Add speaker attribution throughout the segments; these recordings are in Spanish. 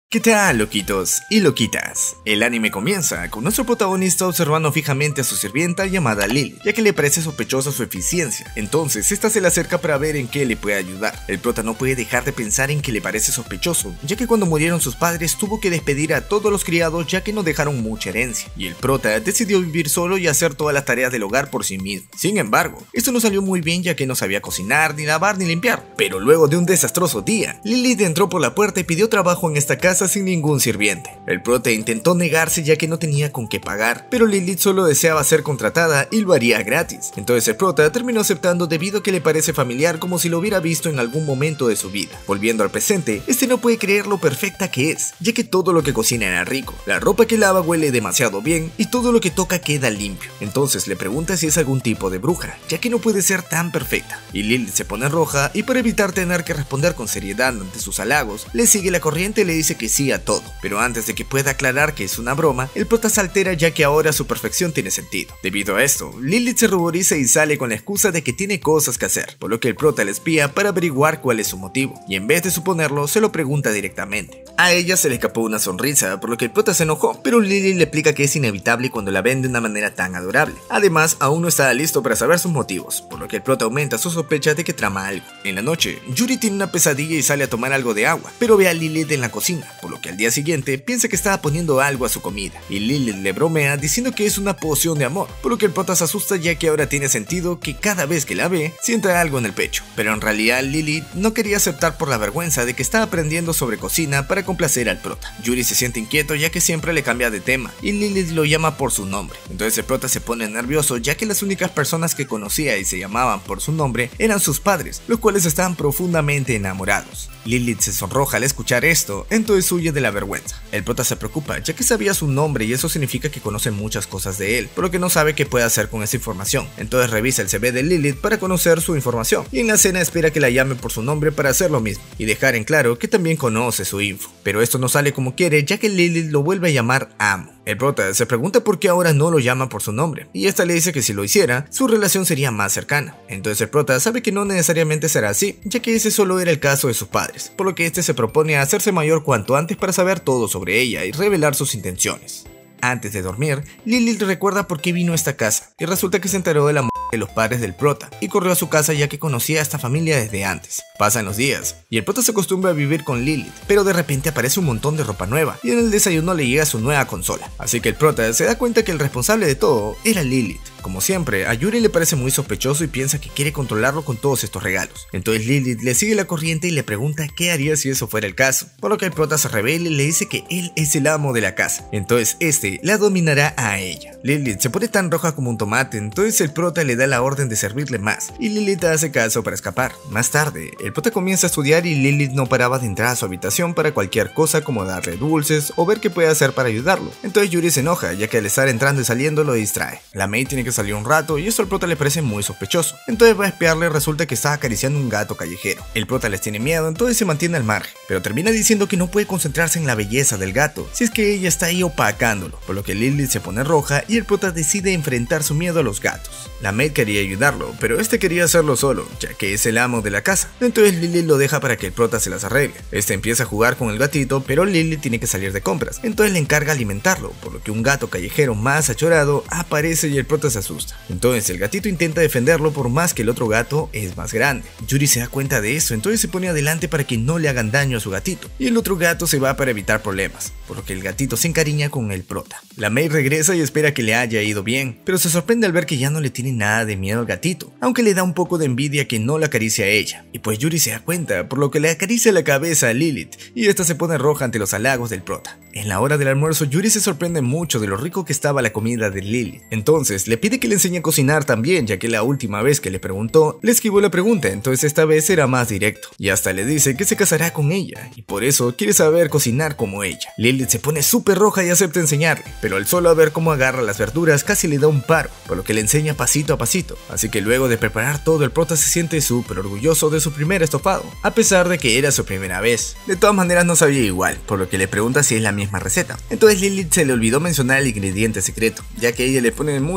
Speaker 1: ¿Qué tal, loquitos y loquitas? El anime comienza con nuestro protagonista observando fijamente a su sirvienta llamada Lily, ya que le parece sospechosa su eficiencia. Entonces, esta se le acerca para ver en qué le puede ayudar. El prota no puede dejar de pensar en que le parece sospechoso, ya que cuando murieron sus padres tuvo que despedir a todos los criados ya que no dejaron mucha herencia. Y el prota decidió vivir solo y hacer todas las tareas del hogar por sí mismo. Sin embargo, esto no salió muy bien ya que no sabía cocinar, ni lavar, ni limpiar. Pero luego de un desastroso día, Lily entró por la puerta y pidió trabajo en esta casa sin ningún sirviente. El prota intentó negarse ya que no tenía con qué pagar, pero Lilith solo deseaba ser contratada y lo haría gratis. Entonces el prota terminó aceptando debido a que le parece familiar como si lo hubiera visto en algún momento de su vida. Volviendo al presente, este no puede creer lo perfecta que es, ya que todo lo que cocina era rico, la ropa que lava huele demasiado bien y todo lo que toca queda limpio. Entonces le pregunta si es algún tipo de bruja, ya que no puede ser tan perfecta. Y Lilith se pone roja y para evitar tener que responder con seriedad ante sus halagos, le sigue la corriente y le dice que sí a todo, pero antes de que pueda aclarar que es una broma, el prota se altera ya que ahora su perfección tiene sentido. Debido a esto, Lilith se ruboriza y sale con la excusa de que tiene cosas que hacer, por lo que el prota le espía para averiguar cuál es su motivo, y en vez de suponerlo, se lo pregunta directamente. A ella se le escapó una sonrisa, por lo que el prota se enojó, pero Lilith le explica que es inevitable cuando la ven de una manera tan adorable. Además, aún no está listo para saber sus motivos, por lo que el prota aumenta su sospecha de que trama algo. En la noche, Yuri tiene una pesadilla y sale a tomar algo de agua, pero ve a Lilith en la cocina, por lo que al día siguiente piensa que estaba poniendo algo a su comida, y Lilith le bromea diciendo que es una poción de amor, por lo que el prota se asusta ya que ahora tiene sentido que cada vez que la ve, siente algo en el pecho. Pero en realidad Lilith no quería aceptar por la vergüenza de que estaba aprendiendo sobre cocina para complacer al prota. Yuri se siente inquieto ya que siempre le cambia de tema, y Lilith lo llama por su nombre. Entonces el prota se pone nervioso ya que las únicas personas que conocía y se llamaban por su nombre eran sus padres, los cuales estaban profundamente enamorados. Lilith se sonroja al escuchar esto, entonces huye de la vergüenza. El prota se preocupa ya que sabía su nombre y eso significa que conoce muchas cosas de él, por lo que no sabe qué puede hacer con esa información. Entonces revisa el CV de Lilith para conocer su información, y en la cena espera que la llame por su nombre para hacer lo mismo, y dejar en claro que también conoce su info. Pero esto no sale como quiere ya que Lilith lo vuelve a llamar amo. El prota se pregunta por qué ahora no lo llama por su nombre, y esta le dice que si lo hiciera, su relación sería más cercana. Entonces el prota sabe que no necesariamente será así, ya que ese solo era el caso de sus padres, por lo que este se propone a hacerse mayor cuanto antes para saber todo sobre ella y revelar sus intenciones. Antes de dormir, Lilith recuerda por qué vino a esta casa, y resulta que se enteró de la de los padres del prota, y corrió a su casa ya que conocía a esta familia desde antes. Pasan los días, y el prota se acostumbra a vivir con Lilith, pero de repente aparece un montón de ropa nueva, y en el desayuno le llega su nueva consola. Así que el prota se da cuenta que el responsable de todo era Lilith. Como siempre, a Yuri le parece muy sospechoso y piensa que quiere controlarlo con todos estos regalos. Entonces Lilith le sigue la corriente y le pregunta qué haría si eso fuera el caso, por lo que el prota se revela y le dice que él es el amo de la casa, entonces este la dominará a ella. Lilith se pone tan roja como un tomate, entonces el prota le da la orden de servirle más, y Lilith hace caso para escapar. Más tarde, el prota comienza a estudiar y Lilith no paraba de entrar a su habitación para cualquier cosa como darle dulces o ver qué puede hacer para ayudarlo. Entonces Yuri se enoja ya que al estar entrando y saliendo lo distrae. La maid tiene que salir un rato y esto al prota le parece muy sospechoso, entonces va a espiarle y resulta que está acariciando un gato callejero. El prota les tiene miedo, entonces se mantiene al margen, pero termina diciendo que no puede concentrarse en la belleza del gato si es que ella está ahí opacándolo, por lo que Lilith se pone roja y el prota decide enfrentar su miedo a los gatos. La maid quería ayudarlo, pero este quería hacerlo solo, ya que es el amo de la casa. Entonces Lilith lo deja para que el prota se las arregle. Este empieza a jugar con el gatito, pero Lilith tiene que salir de compras, entonces le encarga alimentarlo, por lo que un gato callejero más achorado aparece y el prota se asusta. Entonces el gatito intenta defenderlo por más que el otro gato es más grande. Yuri se da cuenta de eso, entonces se pone adelante para que no le hagan daño a su gatito, y el otro gato se va para evitar problemas, por lo que el gatito se encariña con el prota. La maid regresa y espera que le haya ido bien, pero se sorprende al ver que ya no le tiene nada de miedo al gatito, aunque le da un poco de envidia que no la acaricia a ella, y pues Yuri se da cuenta, por lo que le acaricia la cabeza a Lilith, y esta se pone roja ante los halagos del prota. En la hora del almuerzo, Yuri se sorprende mucho de lo rico que estaba la comida de Lilith, entonces le pide que le enseñe a cocinar también, ya que la última vez que le preguntó, le esquivó la pregunta, entonces esta vez será más directo, y hasta le dice que se casará con ella, y por eso quiere saber cocinar como ella. Lilith se pone súper roja y acepta enseñarle, pero al solo ver cómo agarra las verduras casi le da un paro, por lo que le enseña pasito a pasito, así que luego de preparar todo el prota se siente súper orgulloso de su primer estofado, a pesar de que era su primera vez. De todas maneras no sabía igual, por lo que le pregunta si es la misma receta, entonces Lilith se le olvidó mencionar el ingrediente secreto, ya que ella le pone mucho amor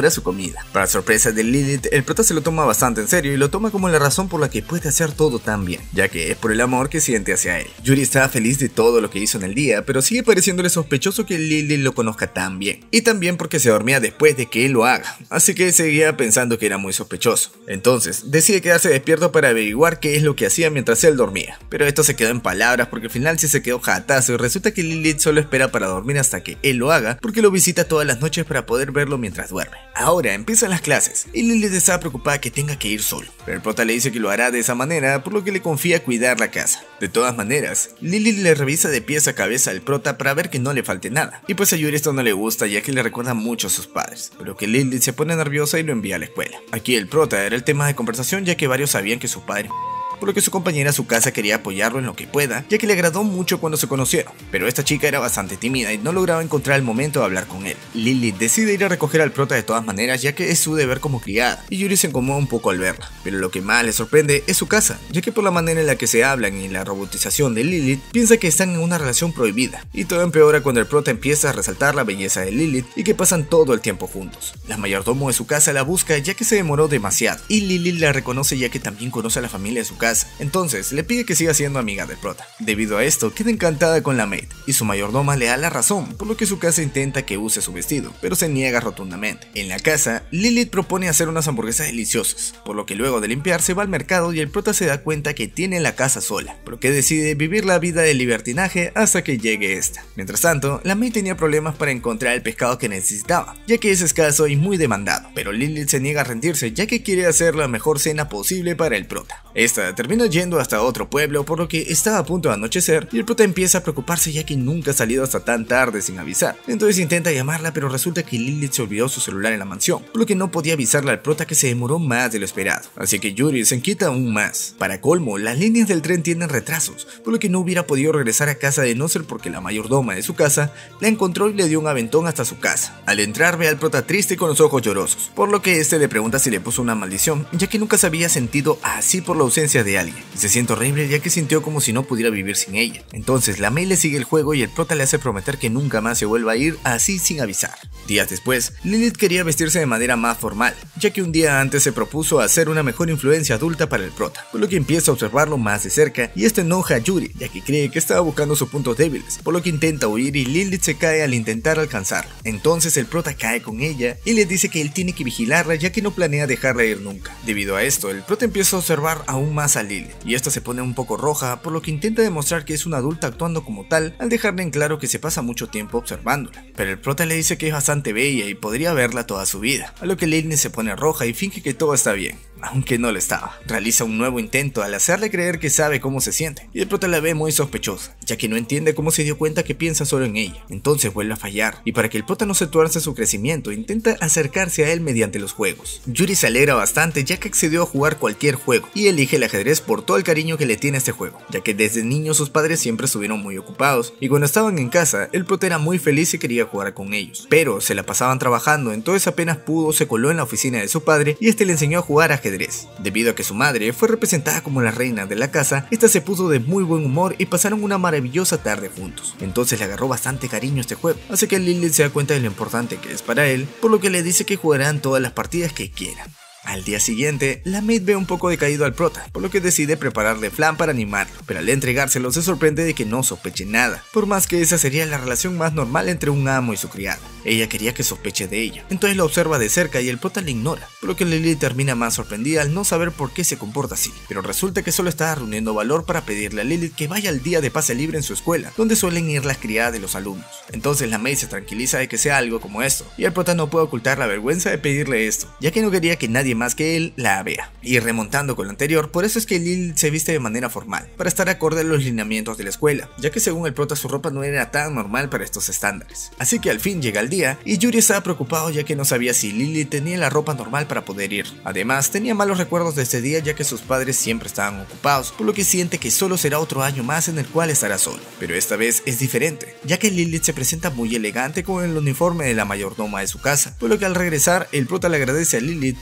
Speaker 1: mejora su comida. Para sorpresa de Lilith, el prota se lo toma bastante en serio y lo toma como la razón por la que puede hacer todo tan bien, ya que es por el amor que siente hacia él. Yuri está feliz de todo lo que hizo en el día, pero sigue pareciéndole sospechoso que Lilith lo conozca tan bien, y también porque se dormía después de que él lo haga, así que seguía pensando que era muy sospechoso. Entonces, decide quedarse despierto para averiguar qué es lo que hacía mientras él dormía, pero esto se quedó en palabras porque al final sí se quedó jatazo y resulta que Lilith solo espera para dormir hasta que él lo haga porque lo visita todas las noches para poder verlo mientras duerme. Ahora empiezan las clases y Lilith está preocupada que tenga que ir solo, pero el prota le dice que lo hará de esa manera por lo que le confía cuidar la casa. De todas maneras, Lilith le revisa de pies a cabeza al prota para ver que no le falte nada, y pues a Yuri esto no le gusta ya que le recuerda mucho a sus padres, pero que Lilith se pone nerviosa y lo envía a la escuela. Aquí el prota era el tema de conversación ya que varios sabían que su padre, por lo que su compañera a su casa quería apoyarlo en lo que pueda, ya que le agradó mucho cuando se conocieron, pero esta chica era bastante tímida y no lograba encontrar el momento de hablar con él. Lilith decide ir a recoger al prota de todas maneras ya que es su deber como criada, y Yuri se incomoda un poco al verla, pero lo que más le sorprende es su casa, ya que por la manera en la que se hablan y la robotización de Lilith, piensa que están en una relación prohibida, y todo empeora cuando el prota empieza a resaltar la belleza de Lilith y que pasan todo el tiempo juntos. La mayordomo de su casa la busca ya que se demoró demasiado, y Lilith la reconoce ya que también conoce a la familia de su casa. Entonces le pide que siga siendo amiga del prota. Debido a esto, queda encantada con la maid, y su mayordoma le da la razón, por lo que su casa intenta que use su vestido, pero se niega rotundamente. En la casa, Lilith propone hacer unas hamburguesas deliciosas, por lo que luego de limpiar se va al mercado y el prota se da cuenta que tiene la casa sola, por lo que decide vivir la vida de libertinaje hasta que llegue esta. Mientras tanto, la maid tenía problemas para encontrar el pescado que necesitaba, ya que es escaso y muy demandado, pero Lilith se niega a rendirse ya que quiere hacer la mejor cena posible para el prota. Esta termina yendo hasta otro pueblo por lo que estaba a punto de anochecer y el prota empieza a preocuparse ya que nunca ha salido hasta tan tarde sin avisar. Entonces intenta llamarla pero resulta que Lilith se olvidó su celular en la mansión, por lo que no podía avisarle al prota que se demoró más de lo esperado. Así que Yuri se inquieta aún más. Para colmo, las líneas del tren tienen retrasos, por lo que no hubiera podido regresar a casa de no ser porque la mayordoma de su casa la encontró y le dio un aventón hasta su casa. Al entrar ve al prota triste con los ojos llorosos, por lo que este le pregunta si le puso una maldición, ya que nunca se había sentido así por la ausencia de alguien. Y se siente horrible ya que sintió como si no pudiera vivir sin ella. Entonces la maid le sigue el juego y el prota le hace prometer que nunca más se vuelva a ir así sin avisar. Días después, Lilith quería vestirse de manera más formal, ya que un día antes se propuso hacer una mejor influencia adulta para el prota, por lo que empieza a observarlo más de cerca y esto enoja a Yuri, ya que cree que estaba buscando sus puntos débiles, por lo que intenta huir y Lilith se cae al intentar alcanzarlo. Entonces el prota cae con ella y le dice que él tiene que vigilarla ya que no planea dejarla ir nunca. Debido a esto, el prota empieza a observar aún más a Lilith y esta se pone un poco roja, por lo que intenta demostrar que es una adulta actuando como tal al dejarle en claro que se pasa mucho tiempo observándola. Pero el prota le dice que es bastante bella y podría verla toda su vida, a lo que Lilith se pone roja y finge que todo está bien, aunque no lo estaba. Realiza un nuevo intento al hacerle creer que sabe cómo se siente, y el prota la ve muy sospechosa, ya que no entiende cómo se dio cuenta que piensa solo en ella. Entonces vuelve a fallar, y para que el prota no se tuerza su crecimiento, intenta acercarse a él mediante los juegos. Yuri se alegra bastante ya que accedió a jugar cualquier juego, y elige el ajedrez por todo el cariño que le tiene a este juego, ya que desde niño sus padres siempre estuvieron muy ocupados, y cuando estaban en casa, el prota era muy feliz y quería jugar con ellos, pero se la pasaban trabajando, entonces apenas pudo se coló en la oficina de su padre y este le enseñó a jugar ajedrez. Debido a que su madre fue representada como la reina de la casa, esta se puso de muy buen humor y pasaron una maravillosa tarde juntos. Entonces le agarró bastante cariño a este juego, así que Lilith se da cuenta de lo importante que es para él, por lo que le dice que jugarán todas las partidas que quieran. Al día siguiente, la maid ve un poco decaído al prota, por lo que decide prepararle flan para animarlo, pero al entregárselo se sorprende de que no sospeche nada, por más que esa sería la relación más normal entre un amo y su criada. Ella quería que sospeche de ella, entonces lo observa de cerca y el prota le ignora, por lo que Lilith termina más sorprendida al no saber por qué se comporta así, pero resulta que solo estaba reuniendo valor para pedirle a Lilith que vaya al día de pase libre en su escuela, donde suelen ir las criadas de los alumnos. Entonces la maid se tranquiliza de que sea algo como esto, y el prota no puede ocultar la vergüenza de pedirle esto, ya que no quería que nadie más que él la vea. Y remontando con lo anterior, por eso es que Lilith se viste de manera formal, para estar acorde a los lineamientos de la escuela, ya que según el prota su ropa no era tan normal para estos estándares. Así que al fin llega el día, y Yuri estaba preocupado ya que no sabía si Lilith tenía la ropa normal para poder ir. Además, tenía malos recuerdos de este día ya que sus padres siempre estaban ocupados, por lo que siente que solo será otro año más en el cual estará solo. Pero esta vez es diferente, ya que Lilith se presenta muy elegante con el uniforme de la mayordoma de su casa, por lo que al regresar, el prota le agradece a Lilith por haber ido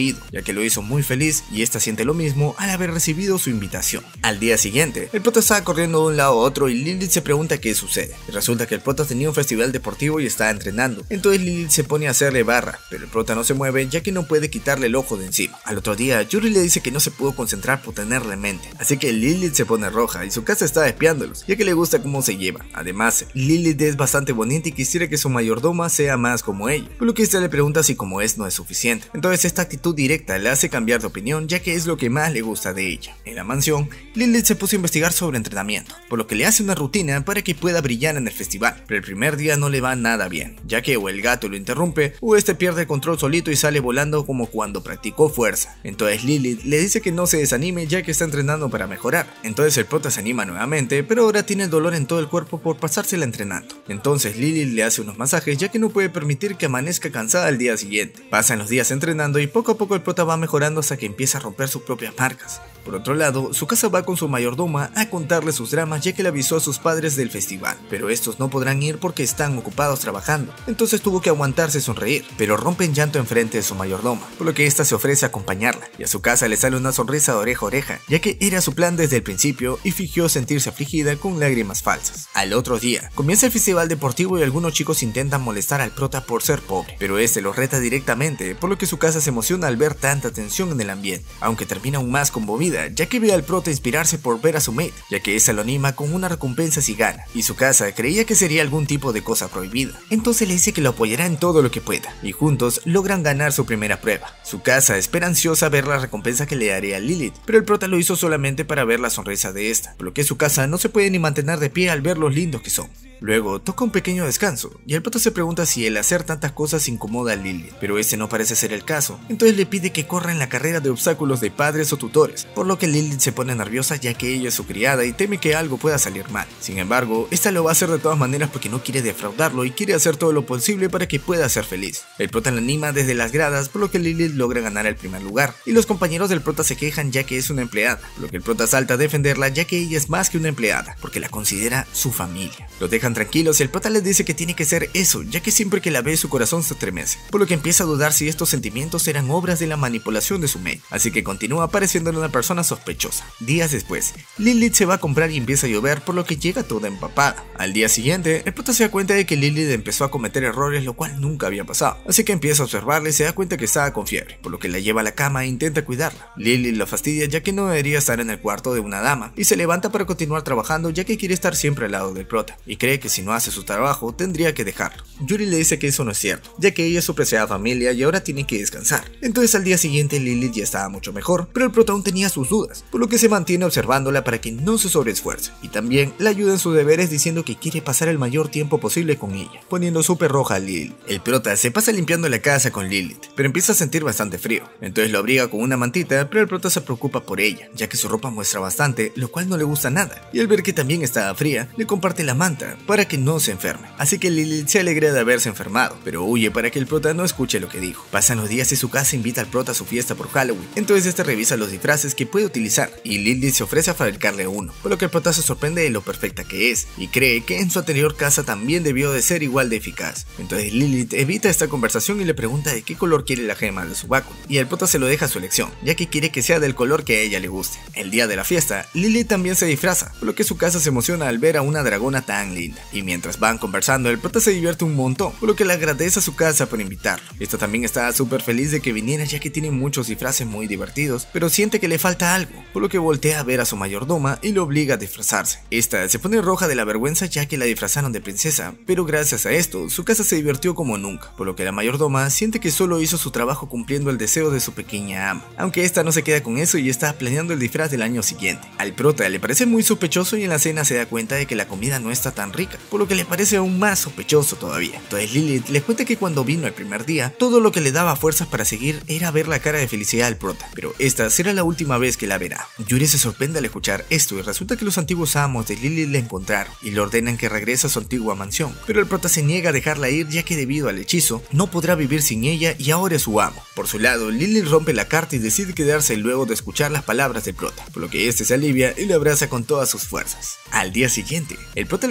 Speaker 1: oído, ya que lo hizo muy feliz y esta siente lo mismo al haber recibido su invitación. Al día siguiente, el prota estaba corriendo de un lado a otro y Lilith se pregunta qué sucede. Y resulta que el prota tenía un festival deportivo y estaba entrenando. Entonces Lilith se pone a hacerle barra, pero el prota no se mueve ya que no puede quitarle el ojo de encima. Al otro día, Yuri le dice que no se pudo concentrar por tenerla en mente, así que Lilith se pone roja y su casa está espiándolos, ya que le gusta cómo se lleva. Además, Lilith es bastante bonita y quisiera que su mayordoma sea más como ella, por lo que esta le pregunta si como es no es suficiente. Entonces esta actitud directa le hace cambiar de opinión, ya que es lo que más le gusta de ella. En la mansión, Lilith se puso a investigar sobre entrenamiento, por lo que le hace una rutina para que pueda brillar en el festival, pero el primer día no le va nada bien, ya que o el gato lo interrumpe o este pierde el control solito y sale volando como cuando practicó fuerza. Entonces Lilith le dice que no se desanime ya que está entrenando para mejorar. Entonces el prota se anima nuevamente, pero ahora tiene el dolor en todo el cuerpo por pasársela entrenando. Entonces Lilith le hace unos masajes ya que no puede permitir que amanezca cansada al día siguiente. Pasan los días entrenando y poco a poco el prota va mejorando hasta que empieza a romper sus propias marcas. Por otro lado, su casa va con su mayordoma a contarle sus dramas ya que le avisó a sus padres del festival, pero estos no podrán ir porque están ocupados trabajando. Entonces tuvo que aguantarse sonreír, pero rompe en llanto enfrente de su mayordoma, por lo que esta se ofrece a acompañarla, y a su casa le sale una sonrisa de oreja a oreja, ya que era su plan desde el principio y fingió sentirse afligida con lágrimas falsas. Al otro día, comienza el festival deportivo y algunos chicos intentan molestar al prota por ser pobre, pero este los reta directamente, por lo que su casa se emociona al ver tanta tensión en el ambiente, aunque termina aún más conmovida, ya que ve al prota inspirarse por ver a su mate, ya que esa lo anima con una recompensa si gana, y su casa creía que sería algún tipo de cosa prohibida. Entonces le dice que lo apoyará en todo lo que pueda, y juntos logran ganar su primera prueba. Su casa espera ansiosa ver la recompensa que le daría a Lilith, pero el prota lo hizo solamente para ver la sonrisa de esta, por lo que su casa no se puede ni mantener de pie al ver los lindos que son. Luego toca un pequeño descanso, y el prota se pregunta si el hacer tantas cosas incomoda a Lilith, pero este no parece ser el caso, entonces le pide que corra en la carrera de obstáculos de padres o tutores, por lo que Lilith se pone nerviosa ya que ella es su criada y teme que algo pueda salir mal. Sin embargo, esta lo va a hacer de todas maneras porque no quiere defraudarlo y quiere hacer todo lo posible para que pueda ser feliz. El prota la anima desde las gradas, por lo que Lilith logra ganar el primer lugar, y los compañeros del prota se quejan ya que es una empleada, por lo que el prota salta a defenderla ya que ella es más que una empleada, porque la considera su familia. Lo dejan tranquilos y el prota les dice que tiene que ser eso, ya que siempre que la ve su corazón se estremece, por lo que empieza a dudar si estos sentimientos eran obras de la manipulación de su mate, así que continúa pareciéndole una persona sospechosa. Días después, Lilith se va a comprar y empieza a llover, por lo que llega toda empapada. Al día siguiente, el prota se da cuenta de que Lilith empezó a cometer errores, lo cual nunca había pasado, así que empieza a observarla y se da cuenta que estaba con fiebre, por lo que la lleva a la cama e intenta cuidarla. Lilith lo fastidia ya que no debería estar en el cuarto de una dama, y se levanta para continuar trabajando ya que quiere estar siempre al lado del prota, y cree que si no hace su trabajo tendría que dejarlo. Yuri le dice que eso no es cierto, ya que ella es su preciada familia y ahora tiene que descansar. Entonces al día siguiente Lilith ya estaba mucho mejor, pero el prota aún tenía sus dudas, por lo que se mantiene observándola para que no se sobreesfuerce, y también la ayuda en sus deberes diciendo que quiere pasar el mayor tiempo posible con ella, poniendo súper roja a Lilith. El prota se pasa limpiando la casa con Lilith, pero empieza a sentir bastante frío, entonces lo abriga con una mantita, pero el prota se preocupa por ella, ya que su ropa muestra bastante, lo cual no le gusta nada, y al ver que también estaba fría, le comparte la manta para que no se enferme, así que Lilith se alegra de haberse enfermado, pero huye para que el prota no escuche lo que dijo. Pasan los días y su casa invita al prota a su fiesta por Halloween, entonces este revisa los disfraces que puede utilizar, y Lilith se ofrece a fabricarle uno, por lo que el prota se sorprende de lo perfecta que es, y cree que en su anterior casa también debió de ser igual de eficaz. Entonces Lilith evita esta conversación y le pregunta de qué color quiere la gema de su báculo, y el prota se lo deja a su elección, ya que quiere que sea del color que a ella le guste. El día de la fiesta, Lilith también se disfraza, por lo que su casa se emociona al ver a una dragona tan linda, y mientras van conversando el prota se divierte un montón, por lo que le agradece a su casa por invitarlo. Esta también está súper feliz de que viniera ya que tiene muchos disfraces muy divertidos, pero siente que le falta algo, por lo que voltea a ver a su mayordoma y lo obliga a disfrazarse. Esta se pone roja de la vergüenza ya que la disfrazaron de princesa, pero gracias a esto su casa se divirtió como nunca, por lo que la mayordoma siente que solo hizo su trabajo cumpliendo el deseo de su pequeña ama, aunque esta no se queda con eso y está planeando el disfraz del año siguiente. Al prota le parece muy sospechoso y en la cena se da cuenta de que la comida no está tan rica, por lo que le parece aún más sospechoso todavía. Entonces Lilith les cuenta que cuando vino el primer día, todo lo que le daba fuerzas para seguir era ver la cara de felicidad al prota, pero esta será la última vez que la verá. Yuri se sorprende al escuchar esto y resulta que los antiguos amos de Lilith la encontraron y le ordenan que regrese a su antigua mansión, pero el prota se niega a dejarla ir ya que debido al hechizo no podrá vivir sin ella y ahora es su amo. Por su lado, Lilith rompe la carta y decide quedarse luego de escuchar las palabras del prota, por lo que este se alivia y le abraza con todas sus fuerzas. Al día siguiente, el prota le realiza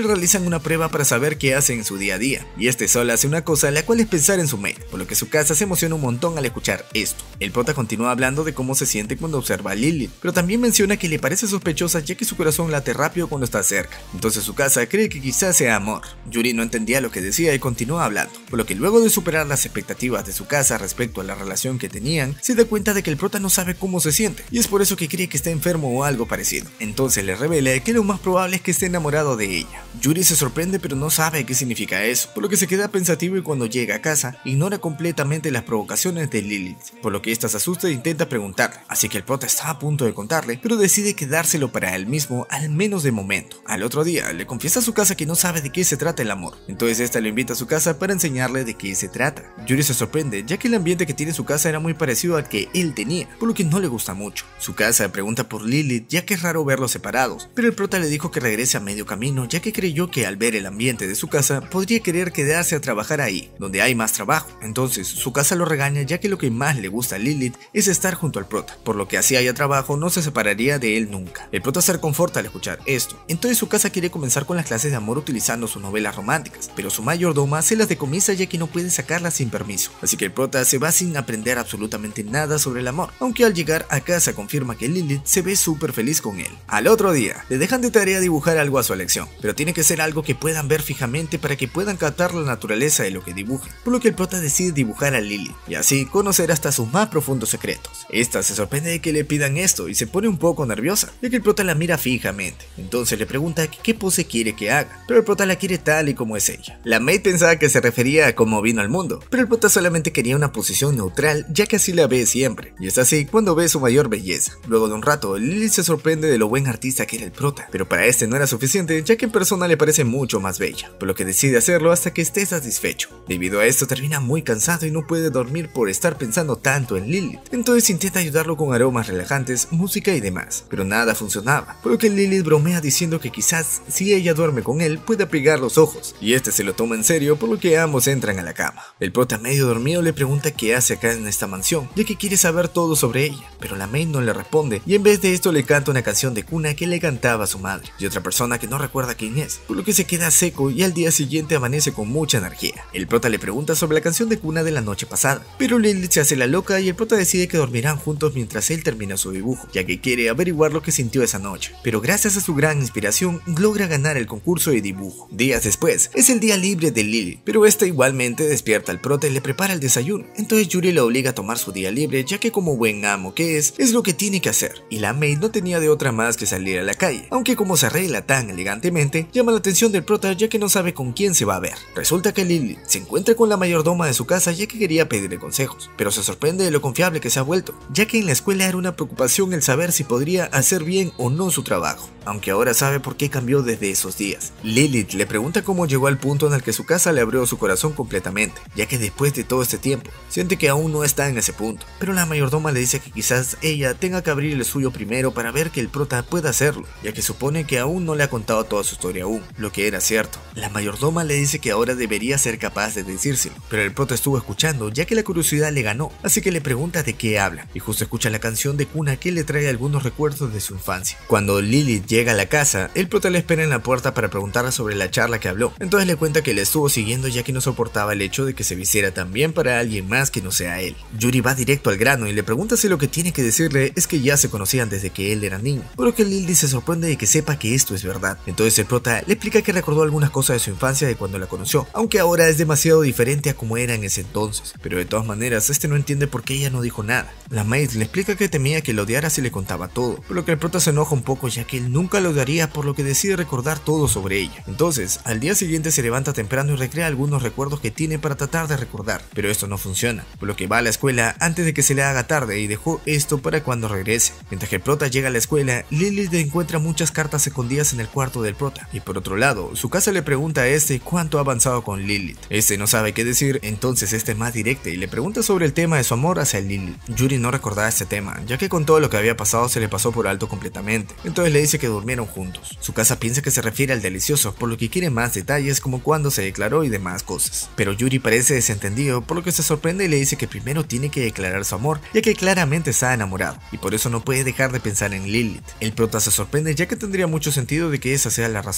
Speaker 1: dan una prueba para saber qué hacen en su día a día, y este solo hace una cosa, la cual es pensar en su mate, por lo que su casa se emociona un montón al escuchar esto. El prota continúa hablando de cómo se siente cuando observa a Lilith, pero también menciona que le parece sospechosa ya que su corazón late rápido cuando está cerca, entonces su casa cree que quizás sea amor. Yuri no entendía lo que decía y continúa hablando, por lo que luego de superar las expectativas de su casa respecto a la relación que tenían, se da cuenta de que el prota no sabe cómo se siente, y es por eso que cree que está enfermo o algo parecido. Entonces le revela que lo más probable es que esté enamorado de ella. Yuri se sorprende pero no sabe qué significa eso, por lo que se queda pensativo y cuando llega a casa, ignora completamente las provocaciones de Lilith, por lo que esta se asusta e intenta preguntarle, así que el prota está a punto de contarle, pero decide quedárselo para él mismo, al menos de momento. Al otro día, le confiesa a su casa que no sabe de qué se trata el amor, entonces esta lo invita a su casa para enseñarle de qué se trata. Yuri se sorprende, ya que el ambiente que tiene su casa era muy parecido al que él tenía, por lo que no le gusta mucho. Su casa pregunta por Lilith, ya que es raro verlos separados, pero el prota le dijo que regrese a medio camino, ya que creyó que al ver el ambiente de su casa, podría querer quedarse a trabajar ahí, donde hay más trabajo. Entonces, su casa lo regaña, ya que lo que más le gusta a Lilith es estar junto al prota, por lo que así haya trabajo no se separaría de él nunca. El prota se reconforta al escuchar esto, entonces su casa quiere comenzar con las clases de amor utilizando sus novelas románticas, pero su mayordoma se las decomisa ya que no puede sacarlas sin permiso, así que el prota se va sin aprender absolutamente nada sobre el amor, aunque al llegar a casa confirma que Lilith se ve súper feliz con él. Al otro día, le dejan de tarea dibujar algo a su elección, pero tiene que ser algo que puedan ver fijamente para que puedan captar la naturaleza de lo que dibujen, por lo que el prota decide dibujar a Lilith, y así conocer hasta sus más profundos secretos. Esta se sorprende de que le pidan esto y se pone un poco nerviosa, ya que el prota la mira fijamente, entonces le pregunta qué pose quiere que haga, pero el prota la quiere tal y como es ella. La maid pensaba que se refería a cómo vino al mundo, pero el prota solamente quería una posición neutral, ya que así la ve siempre, y es así cuando ve su mayor belleza. Luego de un rato, Lilith se sorprende de lo buen artista que era el prota, pero para este no era suficiente, ya que en persona le parece mucho más bella, por lo que decide hacerlo hasta que esté satisfecho. Debido a esto termina muy cansado y no puede dormir por estar pensando tanto en Lilith, entonces intenta ayudarlo con aromas relajantes, música y demás, pero nada funcionaba, por lo que Lilith bromea diciendo que quizás si ella duerme con él pueda pegar los ojos, y este se lo toma en serio, por lo que ambos entran a la cama. El prota medio dormido le pregunta qué hace acá en esta mansión, ya que quiere saber todo sobre ella, pero la maid no le responde, y en vez de esto le canta una canción de cuna que le cantaba a su madre, y otra persona que no recuerda quién es, por lo que se queda seco y al día siguiente amanece con mucha energía. El prota le pregunta sobre la canción de cuna de la noche pasada, pero Lilith se hace la loca y el prota decide que dormirán juntos mientras él termina su dibujo, ya que quiere averiguar lo que sintió esa noche, pero gracias a su gran inspiración logra ganar el concurso de dibujo. Días después, es el día libre de Lilith, pero esta igualmente despierta al prota y le prepara el desayuno, entonces Yuri lo obliga a tomar su día libre, ya que como buen amo que es lo que tiene que hacer, y la maid no tenía de otra más que salir a la calle, aunque como se arregla tan elegantemente, llama la atención del prota ya que no sabe con quién se va a ver. Resulta que Lilith se encuentra con la mayordoma de su casa ya que quería pedirle consejos, pero se sorprende de lo confiable que se ha vuelto, ya que en la escuela era una preocupación el saber si podría hacer bien o no su trabajo, aunque ahora sabe por qué cambió desde esos días. Lilith le pregunta cómo llegó al punto en el que su casa le abrió su corazón completamente, ya que después de todo este tiempo, siente que aún no está en ese punto, pero la mayordoma le dice que quizás ella tenga que abrir el suyo primero para ver que el prota pueda hacerlo, ya que supone que aún no le ha contado toda su historia aún, lo que era cierto. La mayordoma le dice que ahora debería ser capaz de decírselo, pero el prota estuvo escuchando ya que la curiosidad le ganó, así que le pregunta de qué habla, y justo escucha la canción de cuna que le trae algunos recuerdos de su infancia. Cuando Lilith llega a la casa, el prota le espera en la puerta para preguntarle sobre la charla que habló, entonces le cuenta que le estuvo siguiendo ya que no soportaba el hecho de que se vistiera tan bien para alguien más que no sea él. Yuri va directo al grano y le pregunta si lo que tiene que decirle es que ya se conocían desde que él era niño, por lo que Lilith se sorprende de que sepa que esto es verdad. Entonces el prota le explica que recordó algunas cosas de su infancia de cuando la conoció, aunque ahora es demasiado diferente a como era en ese entonces, pero de todas maneras este no entiende por qué ella no dijo nada. La maid le explica que temía que lo odiara si le contaba todo, por lo que el prota se enoja un poco ya que él nunca lo odiaría, por lo que decide recordar todo sobre ella. Entonces al día siguiente se levanta temprano y recrea algunos recuerdos que tiene para tratar de recordar, pero esto no funciona, por lo que va a la escuela antes de que se le haga tarde y dejó esto para cuando regrese. Mientras que el prota llega a la escuela, Lilith encuentra muchas cartas escondidas en el cuarto del prota, y por otro lado, su casa le pregunta a este cuánto ha avanzado con Lilith. Este no sabe qué decir, entonces este es más directo y le pregunta sobre el tema de su amor hacia Lilith. Yuri no recordaba este tema, ya que con todo lo que había pasado se le pasó por alto completamente, entonces le dice que durmieron juntos. Su casa piensa que se refiere al delicioso, por lo que quiere más detalles como cuándo se declaró y demás cosas, pero Yuri parece desentendido, por lo que se sorprende y le dice que primero tiene que declarar su amor, ya que claramente está enamorado, y por eso no puede dejar de pensar en Lilith. El prota se sorprende ya que tendría mucho sentido de que esa sea la razón por la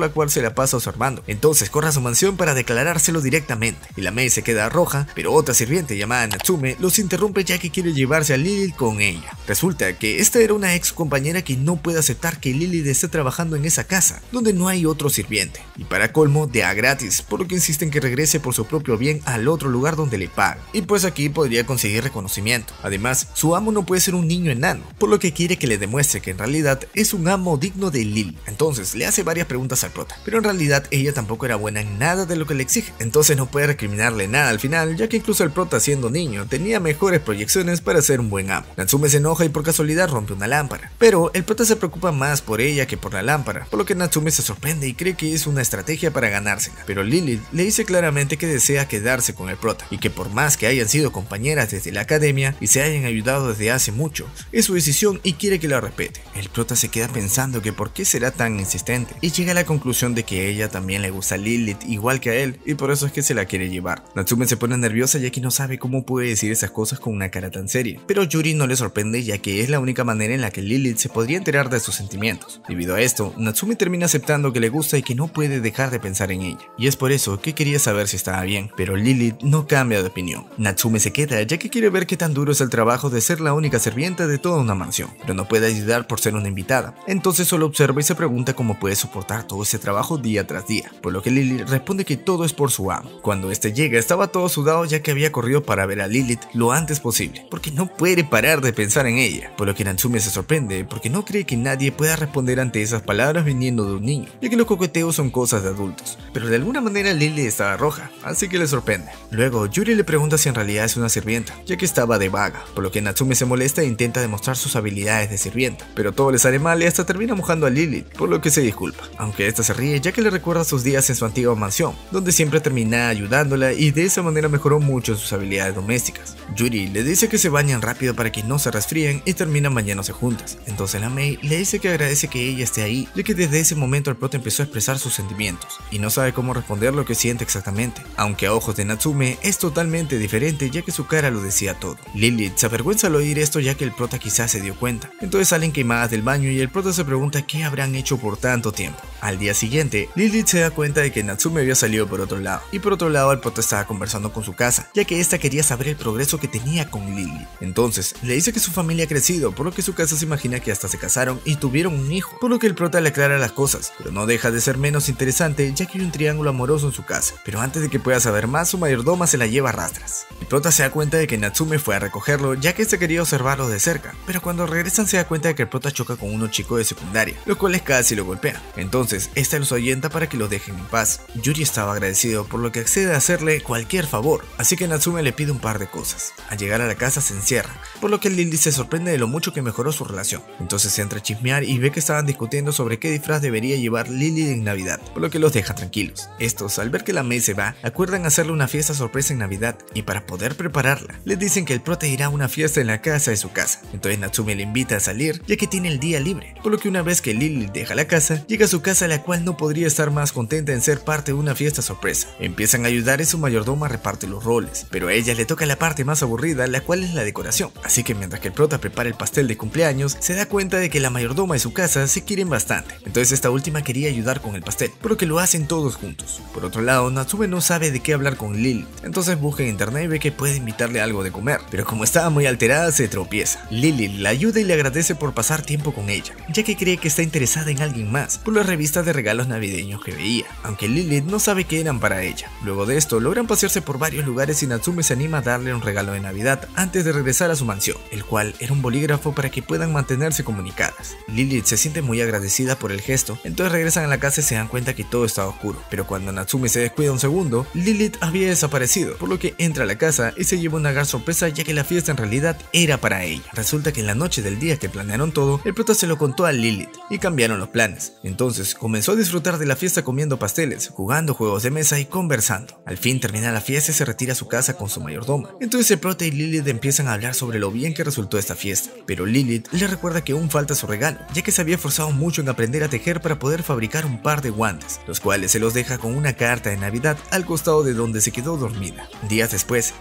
Speaker 1: la cual se la pasa observando. Entonces corre a su mansión para declarárselo directamente, y la Mei se queda roja, pero otra sirviente llamada Natsume los interrumpe ya que quiere llevarse a Lilith con ella. Resulta que esta era una ex compañera que no puede aceptar que Lilith esté trabajando en esa casa, donde no hay otro sirviente, y para colmo de a gratis, por lo que insisten que regrese por su propio bien al otro lugar donde le pagan, y pues aquí podría conseguir reconocimiento. Además, su amo no puede ser un niño enano, por lo que quiere que le demuestre que en realidad es un amo digno de Lilith. Entonces le hace varias preguntas al prota, pero en realidad ella tampoco era buena en nada de lo que le exige, entonces no puede recriminarle nada al final, ya que incluso el prota siendo niño tenía mejores proyecciones para ser un buen amo. Natsume se enoja y por casualidad rompe una lámpara, pero el prota se preocupa más por ella que por la lámpara, por lo que Natsume se sorprende y cree que es una estrategia para ganársela, pero Lilith le dice claramente que desea quedarse con el prota y que por más que hayan sido compañeras desde la academia y se hayan ayudado desde hace mucho, es su decisión y quiere que la respete. El prota se queda pensando que por qué será tan insistente y llega a la conclusión de que a ella también le gusta Lilith igual que a él y por eso es que se la quiere llevar. Natsume se pone nerviosa ya que no sabe cómo puede decir esas cosas con una cara tan seria, pero Yuri no le sorprende ya que es la única manera en la que Lilith se podría enterar de sus sentimientos. Debido a esto, Natsume termina aceptando que le gusta y que no puede dejar de pensar en ella, y es por eso que quería saber si estaba bien, pero Lilith no cambia de opinión. Natsume se queda ya que quiere ver qué tan duro es el trabajo de ser la única sirvienta de toda una mansión, pero no puede ayudar por ser una invitada, entonces solo observa y se pregunta cómo puede soportar todo ese trabajo día tras día, por lo que Lilith responde que todo es por su amo. Cuando este llega estaba todo sudado ya que había corrido para ver a Lilith lo antes posible, porque no puede parar de pensar en ella, por lo que Natsume se sorprende porque no cree que nadie pueda responder ante esas palabras viniendo de un niño, ya que los coqueteos son cosas de adultos, pero de alguna manera Lilith estaba roja, así que le sorprende. Luego Yuri le pregunta si en realidad es una sirvienta, ya que estaba de vaga, por lo que Natsume se molesta e intenta demostrar sus habilidades de sirvienta, pero todo le sale mal y hasta termina mojando a Lilith, por lo que se disculpa, aunque esta se ríe ya que le recuerda sus días en su antigua mansión, donde siempre termina ayudándola y de esa manera mejoró mucho sus habilidades domésticas. Yuri le dice que se bañen rápido para que no se resfríen y terminan bañándose juntas, entonces la Mei le dice que agradece que ella esté ahí, ya que desde ese momento el prota empezó a expresar sus sentimientos y no sabe cómo responder lo que siente exactamente, aunque a ojos de Natsume es totalmente diferente ya que su cara lo decía todo. Lilith se avergüenza al oír esto ya que el prota quizás se dio cuenta, entonces salen quemadas del baño y el prota se pregunta qué habrán hecho por tanto tiempo. Al día siguiente, Lilith se da cuenta de que Natsume había salido por otro lado, y por otro lado el prota estaba conversando con su casa, ya que esta quería saber el progreso que tenía con Lilith. Entonces le dice que su familia ha crecido, por lo que su casa se imagina que hasta se casaron y tuvieron un hijo, por lo que el prota le aclara las cosas, pero no deja de ser menos interesante ya que hay un triángulo amoroso en su casa, pero antes de que pueda saber más, su mayordoma se la lleva a rastras. El prota se da cuenta de que Natsume fue a recogerlo ya que este quería observarlo de cerca, pero cuando regresan se da cuenta de que el prota choca con unos chicos de secundaria, los cuales casi lo golpean. Entonces esta los ahuyenta para que los dejen en paz. Yuri estaba agradecido por lo que accede a hacerle cualquier favor, así que Natsume le pide un par de cosas. Al llegar a la casa se encierran, por lo que Lilith se sorprende de lo mucho que mejoró su relación. Entonces se entra a chismear y ve que estaban discutiendo sobre qué disfraz debería llevar Lilith en Navidad, por lo que los deja tranquilos. Estos, al ver que la Mei se va, acuerdan hacerle una fiesta sorpresa en Navidad, y para poder prepararla, les dicen que el prota irá a una fiesta en la casa de su casa. Entonces Natsume le invita a salir ya que tiene el día libre, por lo que una vez que Lilith deja la casa, llega a su casa, la cual no podría estar más contenta en ser parte de una fiesta sorpresa. Empiezan a ayudar y su mayordoma reparte los roles, pero a ella le toca la parte más aburrida, la cual es la decoración. Así que mientras que el prota prepara el pastel de cumpleaños, se da cuenta de que la mayordoma y su casa se quieren bastante, entonces esta última quería ayudar con el pastel, por lo que lo hacen todos juntos. Por otro lado, Natsume no sabe de qué hablar con Lilith, entonces busca en internet y ve que puede invitarle algo de comer, pero como estaba muy alterada se tropieza. Lilith la ayuda y le agradece por pasar tiempo con ella, ya que cree que está interesada en alguien más por las revistas de regalos navideños que veía, aunque Lilith no sabe qué eran para ella. Luego de esto logran pasearse por varios lugares y Natsume se anima a darle un regalo de Navidad antes de regresar a su mansión, el cual era un bolígrafo para que puedan mantenerse comunicadas. Lilith se siente muy agradecida por el gesto, entonces regresan a la casa y se dan cuenta que todo estaba oscuro, pero cuando Natsume se descuida un segundo, Lilith había desaparecido, por lo que entra a la casa y se lleva una gran sorpresa ya que la fiesta en realidad era para ella. Resulta que en la noche del día que planearon todo, el prota se lo contó a Lilith y cambiaron los planes. Entonces comenzó a disfrutar de la fiesta comiendo pasteles, jugando juegos de mesa y conversando. Al fin termina la fiesta y se retira a su casa con su mayordoma. Entonces el prota y Lilith empiezan a hablar sobre lo bien que resultó esta fiesta, pero Lilith le recuerda que aún falta su regalo, ya que se había esforzado mucho en aprender a tejer para poder fabricar un par de guantes, los cuales se los deja con una carta de Navidad al costado de donde se quedó dormida. Días después,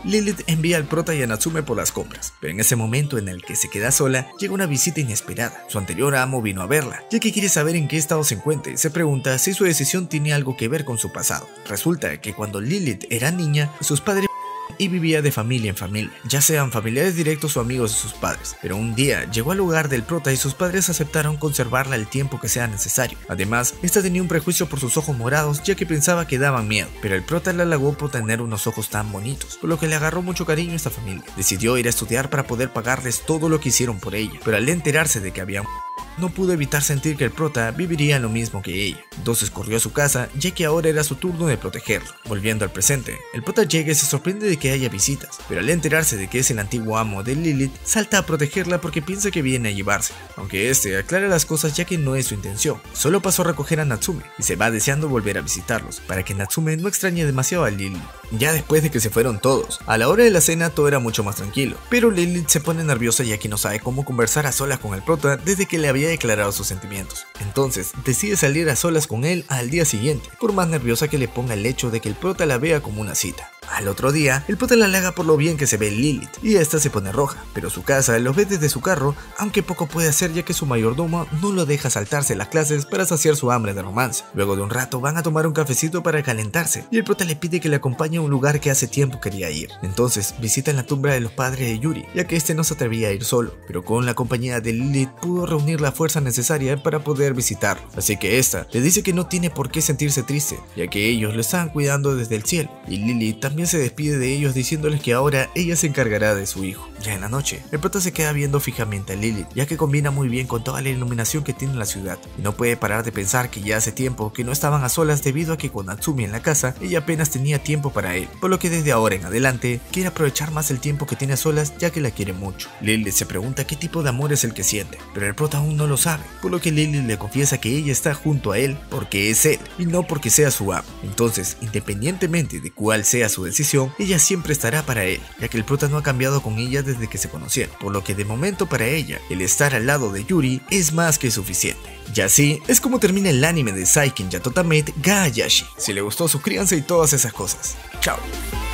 Speaker 1: Lilith envía al prota y a Natsume por las compras, pero en ese momento en el que se queda sola, llega una visita inesperada. Su anterior amo vino a verla, ya que quiere saber en qué estado se encuentra y se pregunta si su decisión tiene algo que ver con su pasado. Resulta que cuando Lilith era niña, sus padres y vivía de familia en familia, ya sean familiares directos o amigos de sus padres, pero un día llegó al hogar del prota y sus padres aceptaron conservarla el tiempo que sea necesario. Además, esta tenía un prejuicio por sus ojos morados, ya que pensaba que daban miedo, pero el prota la halagó por tener unos ojos tan bonitos, por lo que le agarró mucho cariño a esta familia. Decidió ir a estudiar para poder pagarles todo lo que hicieron por ella, pero al enterarse de que había no pudo evitar sentir que el prota viviría lo mismo que ella. Entonces corrió a su casa, ya que ahora era su turno de protegerlo. Volviendo al presente, el prota llega y se sorprende de que haya visitas, pero al enterarse de que es el antiguo amo de Lilith, salta a protegerla porque piensa que viene a llevarse, aunque este aclara las cosas ya que no es su intención. Solo pasó a recoger a Natsume y se va deseando volver a visitarlos, para que Natsume no extrañe demasiado a Lilith. Ya después de que se fueron todos, a la hora de la cena todo era mucho más tranquilo, pero Lilith se pone nerviosa ya que no sabe cómo conversar a solas con el prota desde que le había declarado sus sentimientos. Entonces decide salir a solas con él al día siguiente, por más nerviosa que le ponga el hecho de que el prota la vea como una cita. Al otro día, el prota la halaga por lo bien que se ve Lilith, y esta se pone roja, pero su casa lo ve desde su carro, aunque poco puede hacer ya que su mayordomo no lo deja saltarse las clases para saciar su hambre de romance. Luego de un rato van a tomar un cafecito para calentarse, y el prota le pide que le acompañe a un lugar que hace tiempo quería ir. Entonces visitan la tumba de los padres de Yuri, ya que este no se atrevía a ir solo, pero con la compañía de Lilith pudo reunir la fuerza necesaria para poder visitarlo. Así que esta le dice que no tiene por qué sentirse triste, ya que ellos lo estaban cuidando desde el cielo, y Lilith también se despide de ellos diciéndoles que ahora ella se encargará de su hijo. Ya en la noche, el prota se queda viendo fijamente a Lilith, ya que combina muy bien con toda la iluminación que tiene la ciudad, y no puede parar de pensar que ya hace tiempo que no estaban a solas debido a que con Natsumi en la casa, ella apenas tenía tiempo para él, por lo que desde ahora en adelante quiere aprovechar más el tiempo que tiene a solas ya que la quiere mucho. Lilith se pregunta qué tipo de amor es el que siente, pero el prota aún no lo sabe, por lo que Lilith le confiesa que ella está junto a él porque es él y no porque sea su amo. Entonces, independientemente de cuál sea su decisión, ella siempre estará para él, ya que el prota no ha cambiado con ella desde que se conocieron, por lo que de momento para ella, el estar al lado de Yuri es más que suficiente. Y así es como termina el anime de Seiken Yatotamate ga Ayashi. Si les gustó, suscríbanse y todas esas cosas. Chao.